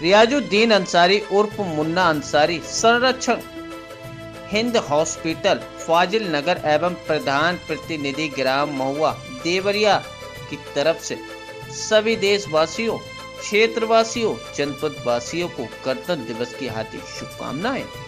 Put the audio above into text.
रियाजुद्दीन अंसारी उर्फ मुन्ना अंसारी संरक्षण हिंद हॉस्पिटल फाजिल नगर एवं प्रधान प्रतिनिधि ग्राम महुआ देवरिया की तरफ से सभी देशवासियों, क्षेत्रवासियों, जनपद वासियों को गणतंत्र दिवस की हार्दिक शुभकामनाएं।